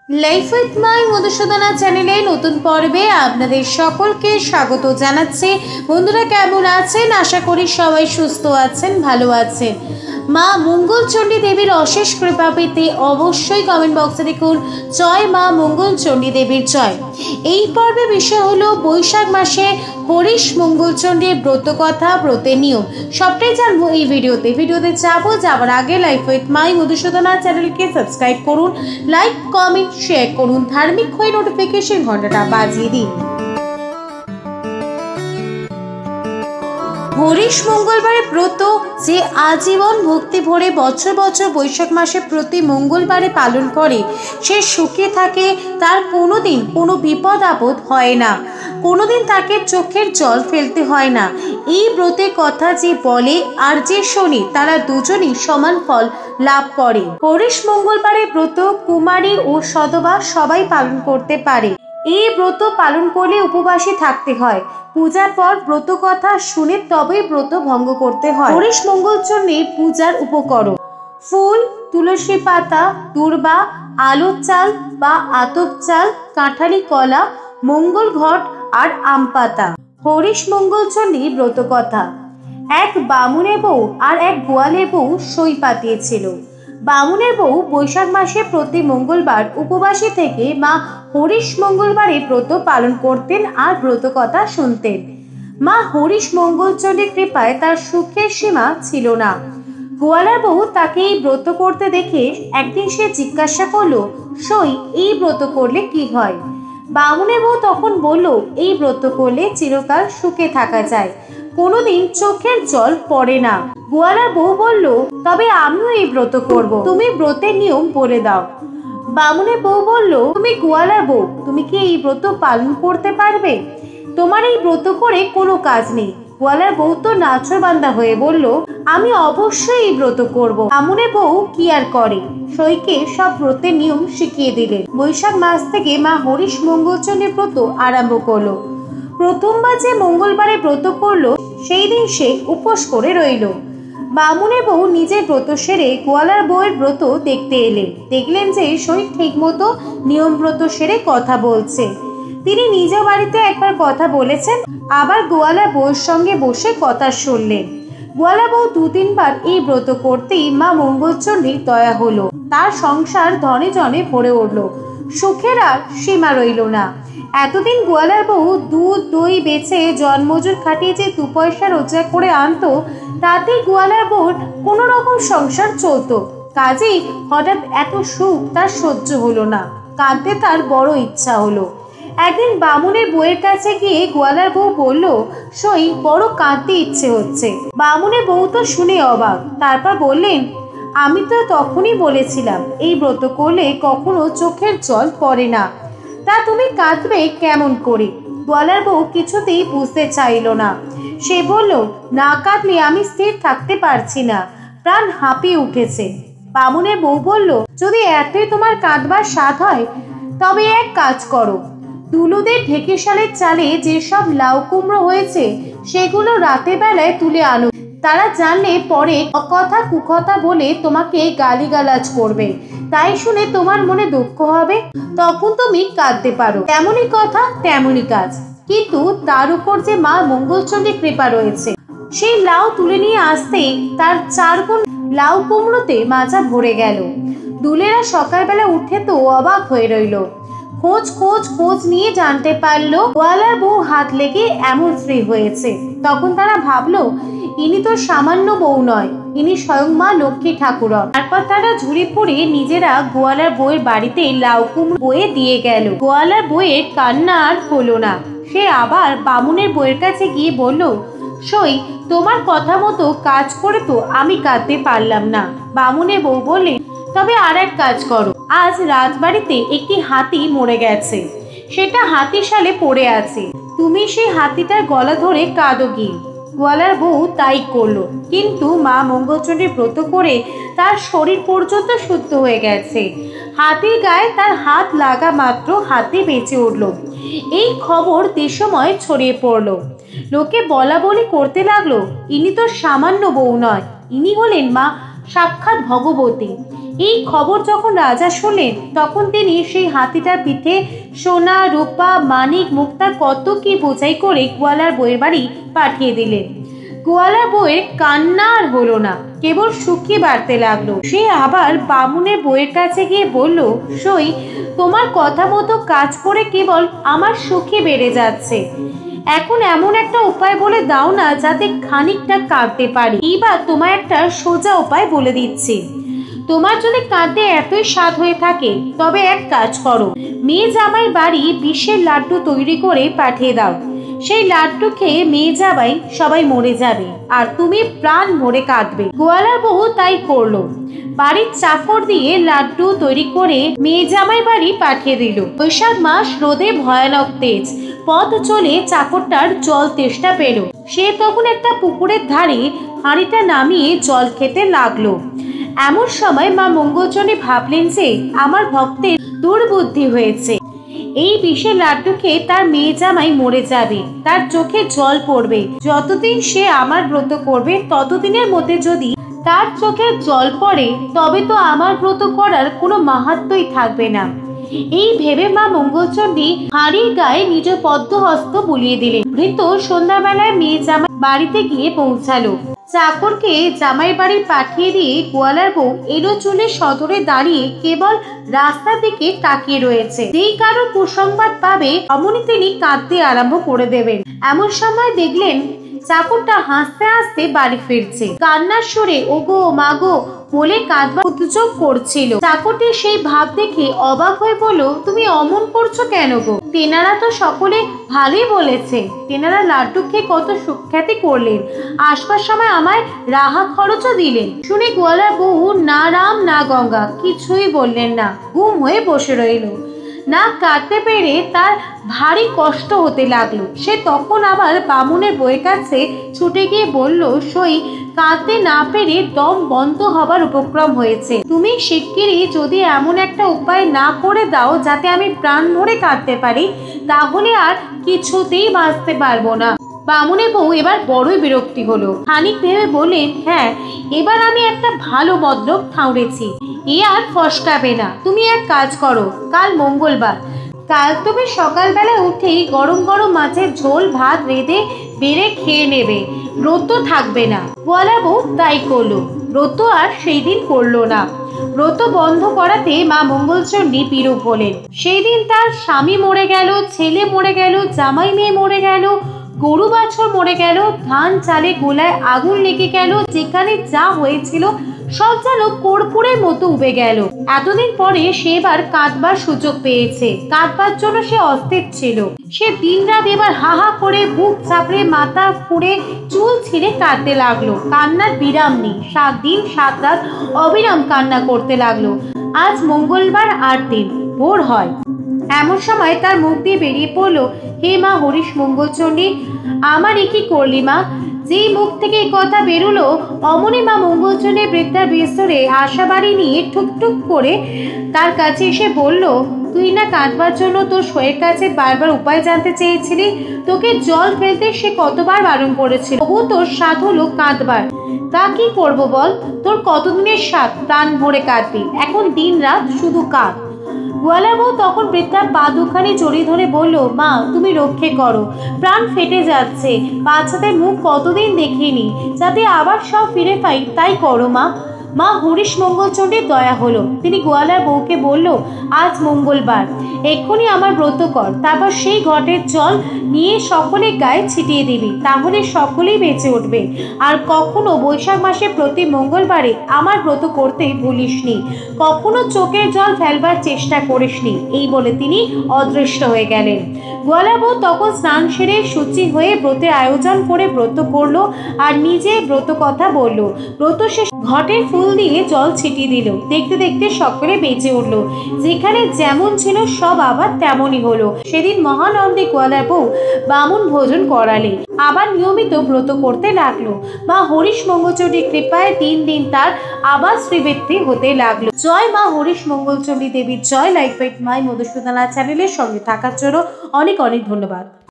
Life with my Madhusudana চ্যানেলে নতুন পর্বে আপনাদের সকলকে স্বাগত জানাচ্ছি। বন্ধুরা কেমন আছেন? আশা করি সবাই সুস্থ আছেন, ভালো আছেন। মা মঙ্গলচণ্ডী দেবীর অশেষ কৃপা পেতে অবশ্যই কমেন্ট বক্সে লিখুন জয় মা মঙ্গলচণ্ডী দেবীর জয়। এই পর্বে বিষয় হলো বৈশাখ মাসে হরিশ মঙ্গলচণ্ডীর ব্রত কথা, ব্রতের নিয়ম সবটাই জানবো এই ভিডিওতে যাবার আগে লাইফ উইথ মাই মধুসূদনা চ্যানেলকে সাবস্ক্রাইব করুন, লাইক কমেন্ট শেয়ার করুন, ধার্মিক হয়ে নোটিফিকেশন ঘন্টাটা বাজিয়ে দিন। হরিশ মঙ্গলবারে ব্রত যে আজীবন ভক্তি ভরে বছর বছর বৈশাখ মাসে প্রতি মঙ্গলবারে পালন করে, সে সুখে থাকে, তার কোনোদিন কোনো বিপদ আপদ হয় না, কোনোদিন তাকে চোখের জল ফেলতে হয় না। এই ব্রতের কথা যে বলে আর যে শোনে তারা দুজনই সমান ফল লাভ করে। হরিশ মঙ্গলবারে ব্রত কুমারী ও সধবা সবাই পালন করতে পারে। এই ব্রত পালন করলে উপবাসী থাকতে হয়। পূজার পর ব্রত কথা শুনে তবেই ব্রত ভঙ্গ করতে হয়। হরিশ মঙ্গলচণ্ডীর পূজার উপকরণ: ফুল, তুলসী পাতা, দূর্বা, আলোর চাল বা আতপ চাল, কাঁঠালি কলা, মঙ্গল ঘট আর আম পাতা। হরিশ মঙ্গলচণ্ডীর ব্রত কথা: এক বামুনের বউ আর এক গোয়ালের বউ সই পাতিয়েছিল। বামুনের বউ বৈশাখ মাসে প্রতি মঙ্গলবার উপবাসী থেকে মা হরিশ মঙ্গলবারে ব্রত পালন করতেন আর ব্রত কথা শুনতেন। মা হরিশ মঙ্গলচণ্ডীর কৃপায় তার সুখের সীমা ছিল না। গোয়ালার বউ তাকে এই ব্রত করতে দেখে একদিন সে জিজ্ঞাসা করলো, সই এই ব্রত করলে কি হয়? বামুনের বউ তখন বলল, এই ব্রত করলে চিরকাল সুখে থাকা যায়, কোনোদিন চোখের জল পড়ে না। গোয়ালার বউ বলল, তবে আমিও এই ব্রত করব, তুমি ব্রতের নিয়ম বলে দাও। বামুনের বউ বলল, তুমি গোয়ালার বউ, তুমি কি এই ব্রত পালন করতে পারবে? তোমার এই ব্রত করে কোনো কাজ নেই। গোয়ালার বউ তো নাছোড়বান্দা হয়ে বলল, আমি অবশ্যই এই ব্রত করব। বামুনের বউ কি আর করে, সইকে সব ব্রতের নিয়ম শিখিয়ে দিলেন। বৈশাখ মাস থেকে মা হরিশ মঙ্গলচণ্ডীর ব্রত আরম্ভ করলো। প্রথমবার যে মঙ্গলবারে ব্রত করলো সেই দিন সে উপোস করে রইল। বামুনের বউ নিজের ব্রত সেরে গোয়ালার বউয়ের ব্রত দেখতে এলেন। দেখলেন যে সই ঠিক মতো নিয়ম ব্রত সেরে কথা বলছে। তিনি নিজ বাড়িতে একবার কথা বলেছেন, আবার গোয়ালার বউয়ের সঙ্গে বসে কথা শুনলেন। গোয়ালা বউ 2-3 বার এই ব্রত করতেই মা মঙ্গলচণ্ডীর দয়া হলো। তার সংসার ধনে জনে ভরে উঠল, সুখের আর সীমা রইল না। এতদিন গোয়ালার বউ দুধ দই বেচে জন্মজুর খাটিয়ে যে 2 পয়সা রোজগার করে আনতো, তাতেই গোয়ালার বউর কোনো রকম সংসার চলতো। কাজেই হঠাৎ এত সুখ তার সহ্য হলো না, কাঁদতে তার বড় ইচ্ছা হলো। একদিন বামুনের বউয়ের কাছে গিয়ে গোয়ালার বউ বলল, সই বড় কাঁদতে ইচ্ছে হচ্ছে। বামুনের বউ তো শুনে অবাক। তারপর বললেন, আমি তো তখনই বলেছিলাম এই ব্রত করলে কখনো চোখের জল পড়ে না, তা তুমি কাঁদবে কেমন করে? গোয়ালার বউ কিছুতেই বুঝতে চাইল না। সে বলল, না কাঁদলে আমি স্থির থাকতে পারছি না, প্রাণ হাঁপিয়ে উঠেছে। বামুনের বউ বলল, যদি এতই তোমার কাঁদবার স্বাদ হয় তবে এক কাজ করো, দুলুদের ঢেকিশালের চালে যেসব লাউ কুমড়ো হয়েছে সেগুলো রাতের বেলায় তুলে আনো। তারা জানলে পরে অকথা কুকথা বলে তোমাকে গালিগালাজ করবে, তাই শুনে তোমার মনে দুঃখ হবে, তখন তুমি কাঁদতে পারো। তেমনই কথা তেমনই কাজ, কিন্তু তার উপর যে মা মঙ্গলচণ্ডীর কৃপা রয়েছে। সেই লাউ তুলে নিয়ে আসতেই তার 4 গুণ লাউ কুমড়োতে মাজা ভরে গেল। দুলেরা সকালবেলা উঠে তো অবাক হয়ে রইল। খোঁজ নিয়ে জানতে পারলো গোয়ালার বউ হাত লেগে এমন স্ত্রী হয়েছে। তখন তারা ভাবলো, ইনি তো সামান্য বউ নয়, ইনি স্বয়ং মা লক্ষ্মী ঠাকুরন। তারপর তারা ঝুড়ি পুড়ে নিজেরা গোয়ালার বউয়ের বাড়িতে লাউ কুমড়ো বয়ে দিয়ে গেল। গোয়ালার বউয়ের কান্না আর হলো না। সে আবার বামুনের বউয়ের কাছে গিয়ে বলল, সই তোমার কথা মতো কাজ করে তো আমি কাঁদতে পারলাম না। বামুনের বউ বললেন, তবে আর এক কাজ করো, আজ রাজবাড়িতে একটি হাতি মরে গেছে, সেটা হাতিশালে পড়ে আছে, তুমি সেই হাতিটার গলা ধরে কাঁদো গিয়ে। গোয়ালার বউ তাই করলো, কিন্তু মা মঙ্গলচণ্ডীর ব্রত করে তার শরীর পর্যন্ত শুদ্ধ হয়ে গেছে। হাতির গায়ে তার হাত লাগা মাত্র হাতি বেঁচে উঠল। এই খবর দেশময় ছড়িয়ে পড়ল। লোকে বলা বলি করতে লাগলো, ইনি তো সামান্য বউ নয়, ইনি হলেন মা সাক্ষাৎ ভগবতী। এই খবর যখন রাজা শুনলেন তখন তিনি সেই হাতিটার পিঠে সোনা রূপা মানিক মুক্তা কত কি বোঝাই করে গোয়ালার বউয়ের বাড়ি পাঠিয়ে দিলেন। গোয়ালার বউয়ের কান্না আর হলো না, কেবল সুখী বাড়তে লাগলো। সে আবার বামুনের বউয়ের কাছে গিয়ে বলল, সই তোমার কথা মতো কাজ করে কেবল আমার সুখী বেড়ে যাচ্ছে। এখন এমন একটা উপায় বলে দাও না যাতে খানিকটা কাঁদতে পারি। এইবার তোমার একটা সোজা উপায় বলে দিচ্ছি। তোমার যদি কাঁদতে এতই স্বাদ হয়ে থাকে তবে এক কাজ করো, মেয়ে জামাই বাড়ি বিষের লাড্ডু তৈরি করে পাঠিয়ে দাও। সেই লাড্ডু খেয়ে মেয়ে জামাই সবাই মরে যাবে আর তুমি প্রাণ ভরে কাঁদবে। গোয়ালার বউ তাই করলো। বাড়ির চাকর দিয়ে লাড্ডু তৈরি করে মেয়ে জামাই বাড়ি পাঠিয়ে দিল। বৈশাখ মাস, রোদে ভয়ানক তেজ। পথ চলে চাকরটার জল তেষ্টা পেল। সে তখন একটা পুকুরের ধারে হাঁড়িটা নামিয়ে জল খেতে লাগলো। এমন সময় মা মঙ্গলচণ্ডী ভাবলেন যে আমার ভক্তের দুর্বুদ্ধি হয়েছে। এই বিষের লাড্ডু খেয়ে তার মেয়ে জামাই মরে যাবে, তার চোখে জল পড়বে। যতদিন সে আমার ব্রত করবে ততদিনের মধ্যে যদি তার চোখে জল পড়ে তবে তো আমার ব্রত করার কোনো মাহাত্ম্যই থাকবে না। এই ভেবে মা মঙ্গলচণ্ডী হাঁড়ির গায়ে নিজ পদ্ম হস্ত বুলিয়ে দিলেন। ভৃত্য সন্ধ্যাবেলায় মেয়ে জামাই বাড়িতে গিয়ে পৌঁছালো। চাকরকে জামাই বাড়ি পাঠিয়ে দিয়ে গোয়ালার বউ এলো চুলে সদরে দাঁড়িয়ে কেবল রাস্তার দিকে তাকিয়ে রয়েছে। যেই কারো কুসংবাদ পাবে অমনি তিনি কাঁদতে আরম্ভ করে দেবেন। এমন সময় দেখলেন চাকরটা হাসতে হাসতে বাড়ি ফিরছে। কান্নার সুরে ওগো মাগো বলে কাঁদবার উদ্যোগ করছিল। চাকরটি সেই ভাব দেখে অবাক হয়ে বলল, তুমি অমন করছো কেন গো? তেনারা তো সকলে ভালোই বলেছে। তেনারা লাড্ডু খেয়ে কত সুখ্যাতি করলেন, আসবার সময় আমায় রাহা খরচও দিলেন। শুনে গোয়ালার বউ না রাম না গঙ্গা কিছুই বললেন না, গুম হয়ে বসে রইল। না কাঁদতে পেরে তার ভারী কষ্ট হতে লাগলো। সে তখন আবার বামুনের বউয়ের কাছে ছুটে গিয়ে বলল, সই কাঁদতে না পেরে দম বন্ধ হবার উপক্রম হয়েছে। তুমি শিগগিরই যদি এমন একটা উপায় না করে দাও যাতে আমি প্রাণ ভরে কাঁদতে পারি, তাহলে আর কিছুতেই বাঁচতে পারবো না। বামুনের বউ এবার বড়ই বিরক্তি হলো। খানিক ভেবে বললেন, হ্যাঁ এবার আমি একটা ভালো মতলব ঠাউরেছি, এ আর ফসকাবে না। তুমি এক কাজ করো, কাল মঙ্গলবার, কাল তুমি সকালবেলা উঠেই গরম গরম মাছের ঝোল ভাত রেঁধে বেড়ে খেয়ে নেবে, ব্রত থাকবে না। গোয়ালা বউ তাই করলো। ব্রত আর সেই দিন করলো না। ব্রত বন্ধ করাতে মা মঙ্গলচণ্ডী বিরূপ হলেন। সেই দিন তার স্বামী মরে গেল, ছেলে মরে গেল, জামাই মেয়ে মরে গেল, গরু বাছর মরে গেল, ধান চালে গোলায় আগুন লেগে গেল। যেখানে যা হয়েছিল সব যেন কর্পূরের মতো উবে গেল। এতদিন পরে সে এবার কাঁদবার সুযোগ পেয়েছে। কাঁদবার জন্য সে অস্থির ছিল। সে দিনরাত এবার হাহা করে বুক চাপড়ে মাথা ফুঁড়ে চুল ছিঁড়ে কাঁদতে লাগলো। কান্নার বিরাম নেই। 7 দিন 7 রাত অবিরাম কান্না করতে লাগলো। আজ মঙ্গলবার 8 দিন ভোর হয়। এমন সময় তার মুখ দিয়ে বেরিয়ে পড়লো, হে মা হরিশ মঙ্গলচণ্ডী, আমার এ কি করলি মা? যেই মুখ থেকে এই কথা বেরোলো অমনি মা মঙ্গলচণ্ডী বৃদ্ধার বিস্তরে আশাবাড়ি নিয়ে ঠুকঠুক করে তার কাছে এসে বলল, তুই না কাঁদবার জন্য তোর সইয়ের কাছে বারবার উপায় জানতে চেয়েছিলি। তোকে জল ফেলতে সে কতবার বারণ করেছিল, তবু তোর স্বাদ হলো কাঁদবার। তা কি করবো বল? তোর কতদিনের স্বাদ প্রাণ ভরে কাঁদবি, এখন দিন রাত শুধু কাঁদ। গোয়ালার বউ তখন বৃদ্ধার পা দুখানি জড়িয়ে ধরে বলল, মা তুমি রক্ষে করো, প্রাণ ফেটে যাচ্ছে, বাচ্চাদের মুখ কতদিন দেখিনি, যাতে আবার সব ফিরে পাই তাই করো মা। মা হরিশ মঙ্গলচণ্ডীর দয়া হলো। তিনি গোয়ালার বউকে বলল, আজ মঙ্গলবার, এক্ষুনি আমার ব্রত কর, তারপর সেই ঘটের জল নিয়ে সকলে গায়ে ছিটিয়ে দিবি, তাহলে সকলেই বেঁচে উঠবে। আর কখনো বৈশাখ মাসে প্রতি মঙ্গলবারে আমার ব্রত করতে ভুলিসনি, কখনো চোখের জল ফেলবার চেষ্টা করিসনি। এই বলে তিনি অদৃশ্য হয়ে গেলেন। গোয়ালার বউ তখন স্নান সেরে শুচি হয়ে ব্রতের আয়োজন করে ব্রত করলো আর নিজে ব্রত কথা বলল। ব্রত শেষ ঘটের ফুল দিয়ে জল ছিটিয়ে দিল। দেখতে দেখতে সকলে বেঁচে উঠলো। যেখানে যেমন ছিল সব আবার তেমনই হলো। সেদিন মহানন্দে গোয়ালার বউ বামুন ভোজন করালে আবার নিয়মিত ব্রত করতে লাগলো। মা হরিশ মঙ্গলচণ্ডীর কৃপায় দিন দিন তার আবার শ্রীবৃদ্ধি হতে লাগলো। জয় মা হরিশ মঙ্গলচণ্ডী দেবীর জয়। লাইক মাই মধুসূদনা চ্যানেলের সঙ্গে থাকার জন্য অনেক অনেক ধন্যবাদ।